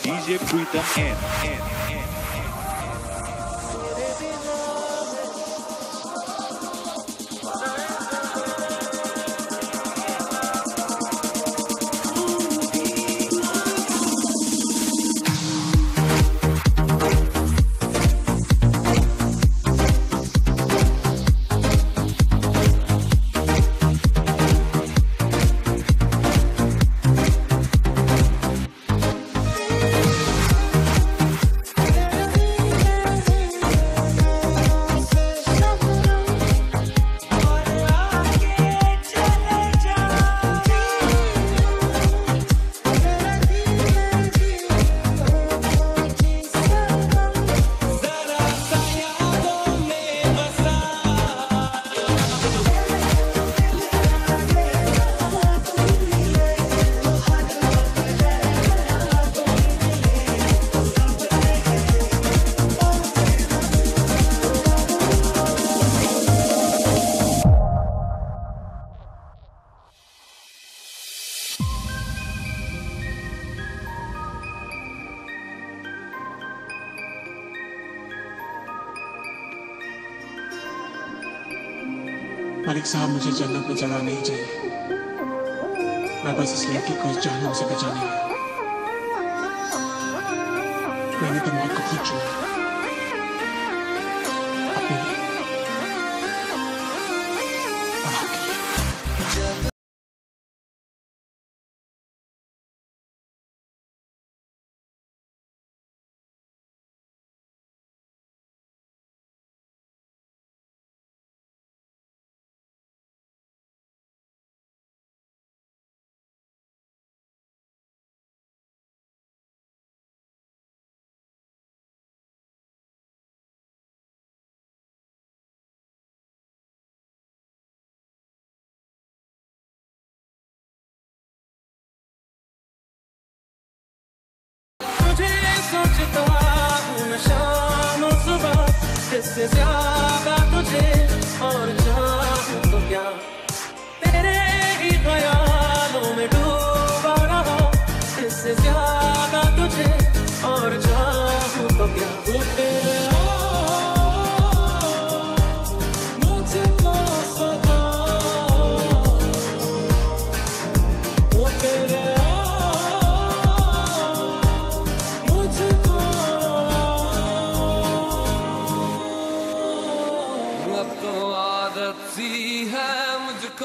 DJ Pritam N. मालिक साहब, मुझे जन्नत में जगह नहीं चाहिए। मैं बस इस लड़की को इस जहन्नम से बचाने आया। मैंने तो मौत को खुद चुना अपने लिए और आपके लिए। सोचता हूँ मैं शाम और सुबह, इससे ज्यादा तुझे और चाहूँ तो क्या। तेरे ही ख्यालों में डूबा रहा, इससे ज्यादा तुझे और चाहूँ तो क्या। वो तेरे मुझको सदा, वो तेरे सी है मुझको।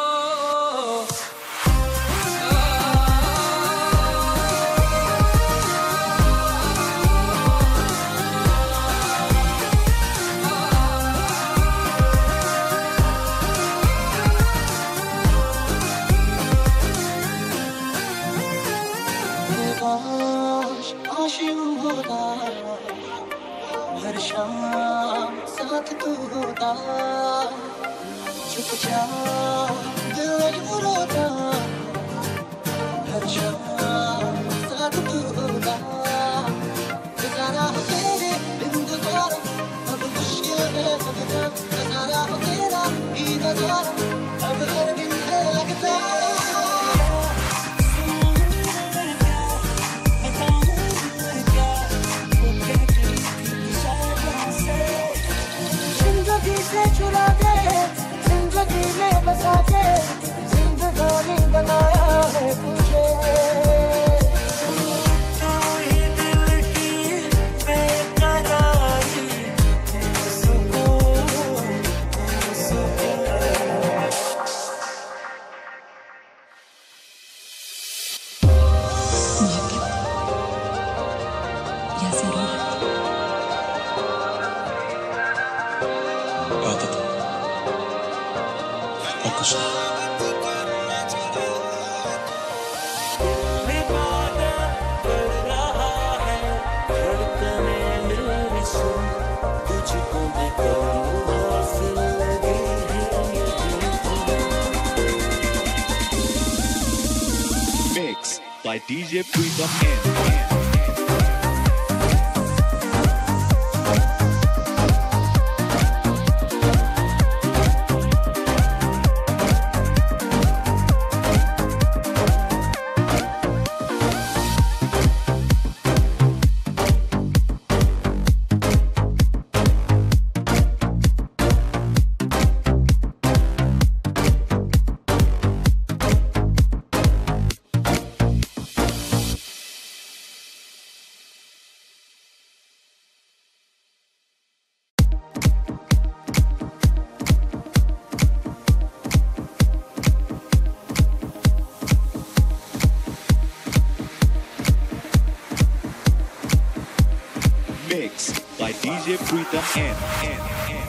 हर शाम साथ तू होता, चुपचाप दिल रोता, हर शाम साथ तू होता। गुजारा हो तेरे बिन गुजारा, अब मुश्किल है सबका। गुजारा हो तेरा ही नजारा, अब हर दिन है लगता। से चुरा दे, जिंदगी में बसा दे, जिंदगानी बनाया है तुझे। तू ही दिल की बेकरारी, सुकून सुकून। या जरूर कुछ नहीं। Mix by DJ Pritam N. Mix by DJ Pritam N.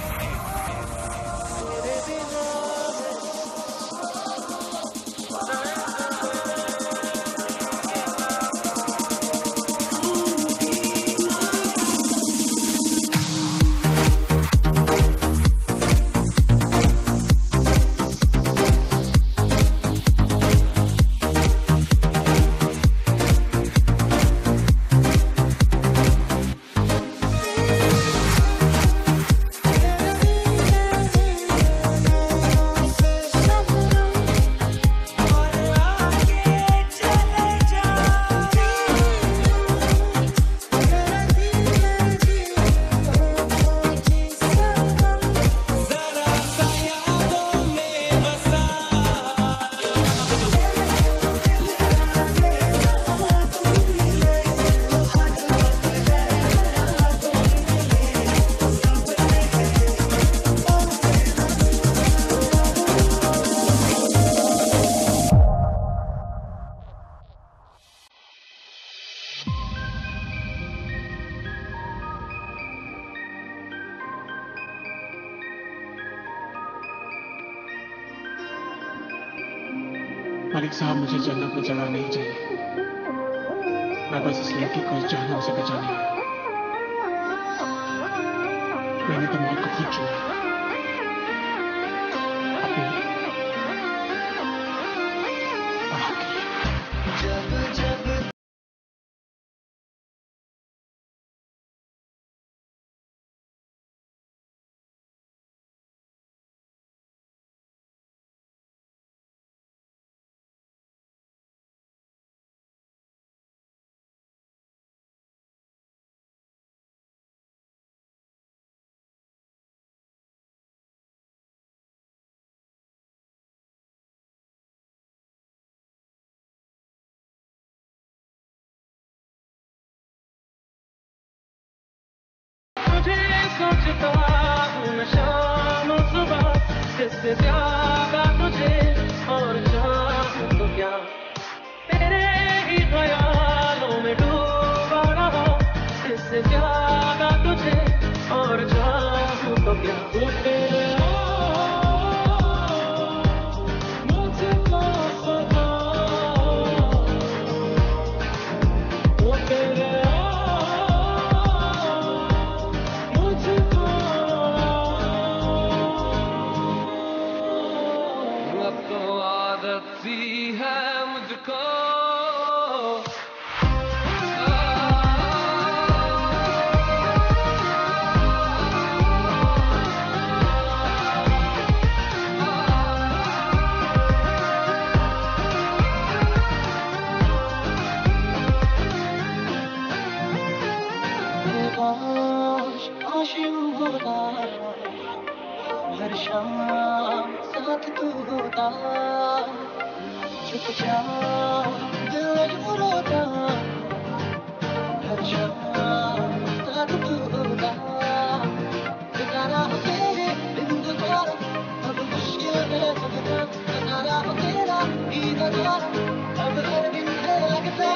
मालिक साहब, मुझे जन्नत में जगह नहीं चाहिए। मैं बस इस लड़की को इस जहन्नम से बचाने आया। मैंने तो मौत को खुद चुना अपने लिए और आपके लिए। सोचता हूँ मैं शाम सुबह, इससे ज्यादा तुझे और चाहूँ तो क्या, तेरे ही ख्यालों में डूबा रहा, इससे ज्यादा तुझे और चाहूँ तो क्या। वो तेरे मुझको सदा, वो तेरे सी है मुझको हर शाम साथ तू होता, चुप दिल रोता, हर शाम साथ तू होता, बेचारा हो तेरे बिन गुजारा, अब मुश्किल है सबका, बेचारा हो तेरा ही नजारा, अब हर दिन है लगता।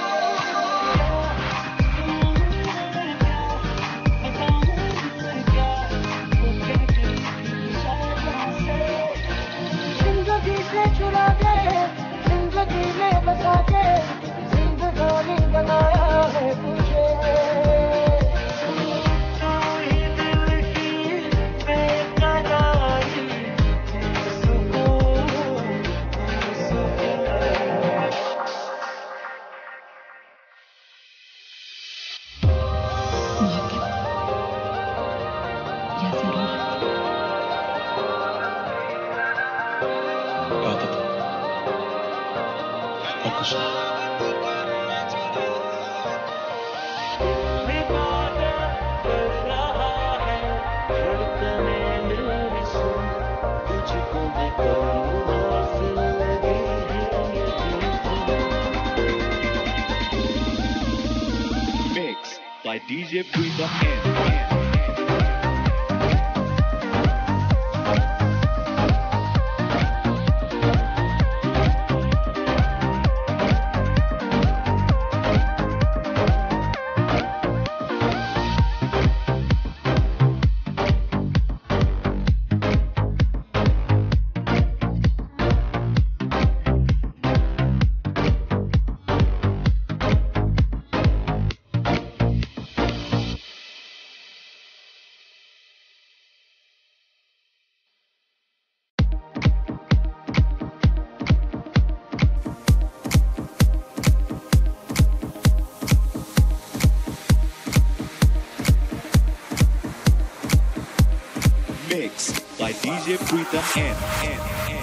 चुरा दे जिंदगी में बसा दे, जिंदगानी बनाया है तुझे, तू ही दिल की बेकरारी, सुकून by DJ Pritam N. Mix by DJ Pritam N.